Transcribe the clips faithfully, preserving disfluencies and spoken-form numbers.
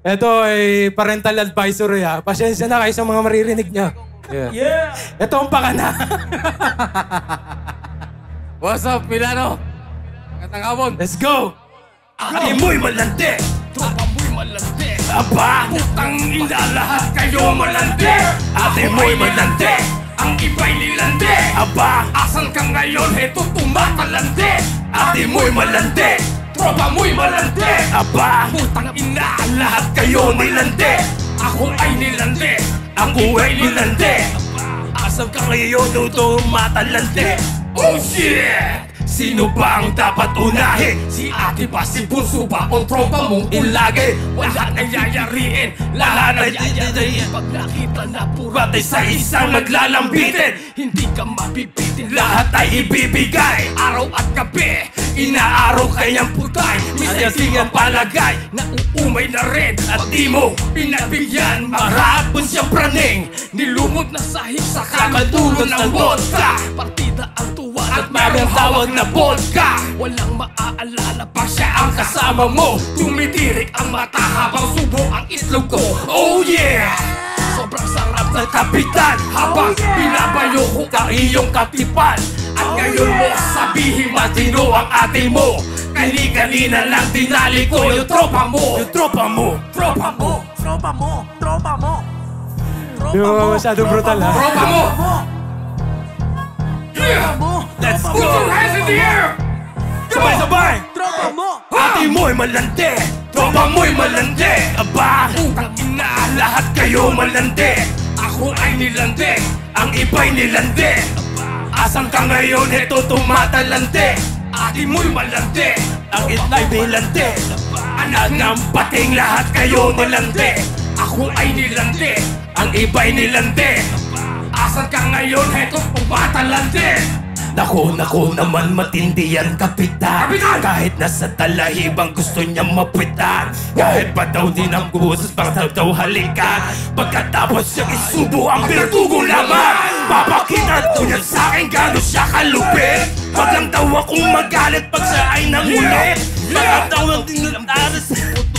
Ito ay parental advisory ha. Pasensya na kayo sa mga maririnig niya. Yeah. yeah. Ito ang pakana. What's up, Milano? Magandang hapon. Let's go! Ate mo'y malandi, tropa mo'y malandi. Aba, putang ina lahat kayo malandi. Ate mo'y malandi, ang iba'y nilandi. Aba, asan ka ngayon? Heto tumatalandi. Ate mo'y malandi, tropa mo'y malandi. Aba, putang ina lahat kayo nilandi. Ako ay nilandi, ako ay nilandi. Asan ka ngayon? Heto tumatalandi. Oh shit! Sino ba ang dapat unahin? Si ate ba, si bunso ba, o tropa mong ulagi? Wala na yayariin, lahat na yayariin. Pag nakita na puratay sa isang naglalambitin, hindi ka mapipitin, lahat ay ibibigay. Araw at gabi, inaaraw kayang putay. Minsan ang palagay, nauumay na rin. At di mo pinagbigyan, marapon siyang praning. Nilumot na sahig sa kamadulong ng vodka. Partida ang tuwa at mayroong tawag na vodka. Walang maaalala pa siya ang kasama mo. Tumitirik ang mata habang subo ang islog ko. Oh yeah! Sobrang sarap ng kapitan habang pinabayo ko ang iyong katipan. At ngayon mo sabihin matino ang ate mo. Kani-kanina lang dinali ko yung tropa mo. Yung tropa mo. Tropa mo. Tropa mo. Tropa mo. Di ba masyadong brutal ha? Tropa mo. Yeah! Let's go! Put your hands in the air! Sabay-sabay! Tropa mo! Ate mo'y malandi! Tropa mo'y malandi! Aba! Utang ina! Lahat kayo malandi! Ako ay nilandi! Ang iba'y nilandi! Asan ka ngayon? Heto tumatalandi! Ate mo'y malandi! Ang ita'y nilandi! Anak ng pating lahat kayo nilandi! Ako ay nilandi! Ang iba'y nilandi! Asan ka ngayon? Heto tumatalandi! Nako, nako naman matindi yan, kapitan. Kapitan! Kahit nasa talahibang gusto niya mapitan. Kahit pa daw din ang gusos pang daw halikan. Pagkatapos siyang isubo ang birtugo naman. Papakita to niya sa'kin gano'n siya kalupit. Wag lang daw akong magalit pag siya ay nangulit. Mga tawang din ng aras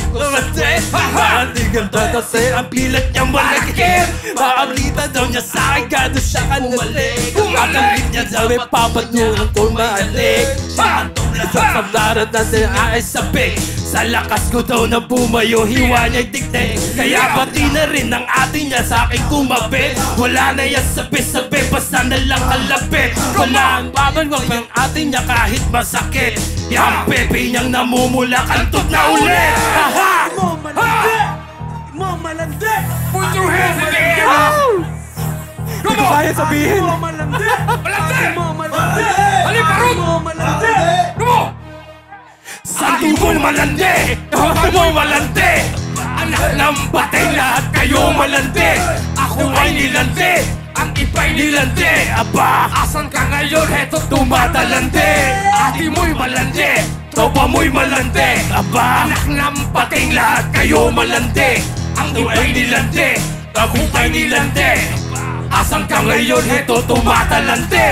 hindi ganda kasi ang pilat niya malagkit. Makablita daw niya sa'kin gano'n siya kanalik. Makalit niya daw may papatulang kung maalik. Siyantong lasang sablaran natin ay sabik. Sa lakas ko daw na bumayo, hiwa niya'y dikdik. Kaya pati na rin ang ate niya sa'kin kumapit. Wala na yan sabi-sabi, basta na lang kalapit. Wala ang babanwag ng ate niya kahit masakit. Yang pepe niyang namumula, kantot na ulit. Haha! Mo malandi! Mo malandi! Put your hands in the air! Hindi ko kaya sabihin! Mo malandi! Malandi! Mo malandi! Halip parot! Mo malandi! Come on! Ate mo malandi! Ate mo malandi! Anak ng batay lahat kayo malandi! Ako ay nilandi! Ang iba'y nilandi! Aba! Asan ka ngayon? Heto tumatalandi! Ate mo'y malandi! Tropa mo'y malandi! Aba! Anak ng pating lahat kayo malandi! Ang iba'y nilandi! Ako ay nilandi! Asan ka ngayon? Heto tumatalandi!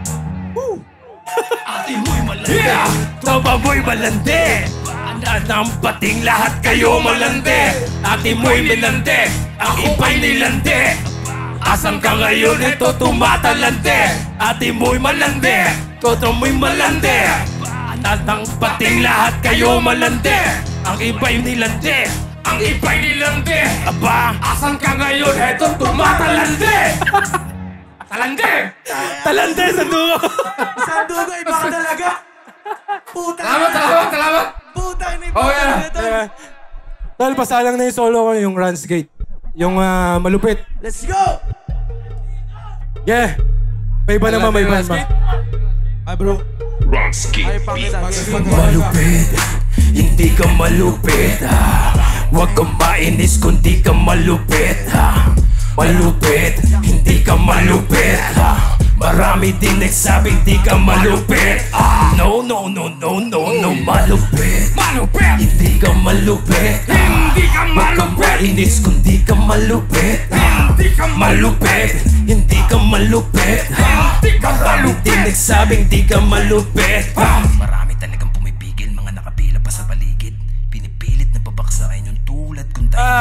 Ate mo'y malandi! Yeah! Tropa mo'y malandi! Anak ng pating lahat kayo malandi! Ate mo'y nilandi! Ang iba'y nilandi! Asan ka ngayon? Ito tumatalandi! Ate mo'y malandi! Toto mo'y malandi! Anak ng pating lahat kayo malandi! Ang iba'y nilandi! Ang iba'y nilandi! Aba! Asan ka ngayon? Ito tumatalandi! Talandi! Talante sa dugo! Sa dugo, iba ka talaga! Puta! Salamat! Salamat! Salamat! Puta! Ini Oh, puta! yeah. Ito! Yeah. Tol, pasalang na yung solo ko, yung Runs Gate. Yung uh, malupit. Let's go! Yeah! May iba naman, may iba naman. Ay bro. Ay pakita. Malupit, hindi ka malupit ha. Huwag kang mainis kung di ka malupit ha. Malupit, hindi ka malupit ha. Marami din nagsabing di ka malupit ah. No, no, no, no, no, no, malupit. Malupit, hindi ka malupit ah. Hindi ka malupit. Huwag kang mainis kung di ka malupit ah. Hindi ka malupit, hindi ka malupit ah. Marami din nagsabing di ka malupit ah. Marami talagang pumipigil, mga nakapila pa sa paligid. Pinipilit na babaksakin yung tulad kung tayo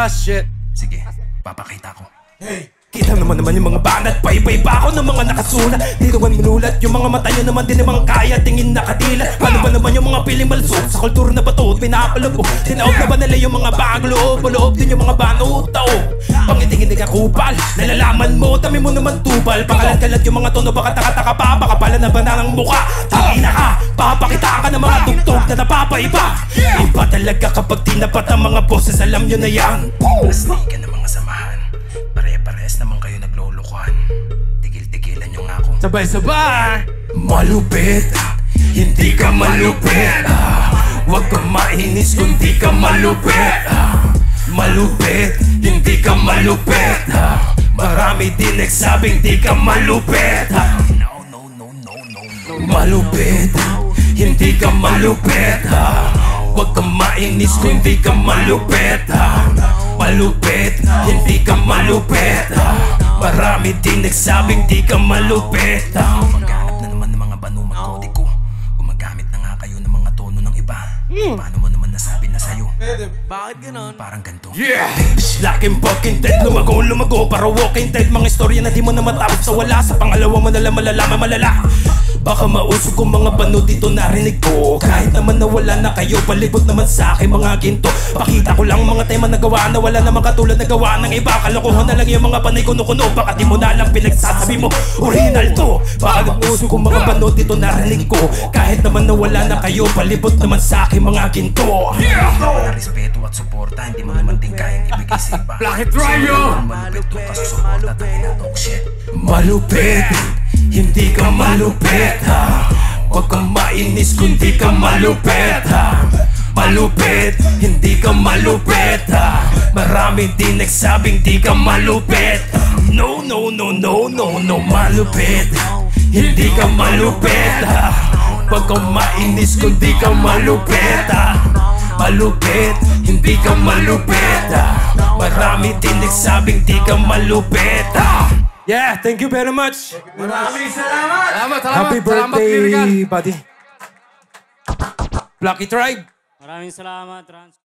Ah, shit. Sige, papakita ko. Hey! Kita naman naman yung mga banat, paibay pa ako ng mga nakasulat. Di naman minulat, yung mga mata nyo naman di naman kaya, tingin nakatila. Paano ba naman yung mga piling malsot sa kultura na bato at pinapalog ko? Tinaog na ba nila yung mga bagong loob, loob din yung mga banot tao. Pangiting-iting kakupal, nalalaman mo, dami mo naman tubal. Pakalat-kalat yung mga tono, baka taka-taka pa, baka pala na ba na ng muka. Tangina ka, papakitaan ka ng mga tugtog na napapaiba. Iba talaga kapag tinapat ang mga boses, alam nyo na yan. Plastikan ng mga samahan, pare-pares naman kayo naglulukuhan. Tigil-tigilan nyo nga ako. Sabay-sabay. Malupit, hindi ka malupit. Ah, Huwag kang mainis kung di ka malupit. Ah, Malupit, hindi ka malupit. Ah, Marami din nagsabing di ka malupit. Ah, No, no, no, no, no, no. Malupit, hindi ka malupit. Ah, Huwag kang mainis kung di ka malupit. Ah, Malupit, hindi ka malupit. Ah, Marami din nagsabing di ka malupit. Ah, Maghanap na naman ng mga banumang kodiko. Gumagamit na nga kayo ng mga tono ng iba. Paano mo naman nasabi na sa'yo? Bakit ganon? Parang ganito. Yeah! Laking fucking dead, lumago, lumago. Para walking dead, mga istorya na di mo na matapos sa wala. Sa pangalawa mo nalang malalaman malala. Baka mausog kong mga bano dito narinig ko. Kahit naman nawala na kayo, palibot naman sa akin mga ginto. Pakita ko lang mga tema na gawa na wala naman katulad na gawa ng iba. Kalokohan na lang yung mga panay kuno-kuno. Baka di mo na lang pinagsasabi mo original to. Baka nausog kong mga bano dito narinig ko. Kahit naman nawala na kayo, palibot naman sa akin mga ginto. Wala respeto at suporta, hindi mo naman din kayang ibigay sa iba. Black it dry yo! Malupit to kasi suporta tayo na talk shit. Malupit, hindi ka malupit. Ha? Huwag kang mainis kung di ka malupit. Ha? Malupit, hindi ka malupit. Ha? Marami din nagsabing di ka malupit. No, no, no, no, no, no. Malupit, hindi ka malupit. Ha? Huwag kang mainis kung di ka malupit. Ha? Malupit, hindi ka malupit. Ha? Marami din nagsabing di ka malupit. Ha? Yeah, thank you very much. Maraming salamat! Salamat, salamat. Happy Salamat, Lyrical. birthday, buddy. Lucky Tribe. Maraming salamat, Trans.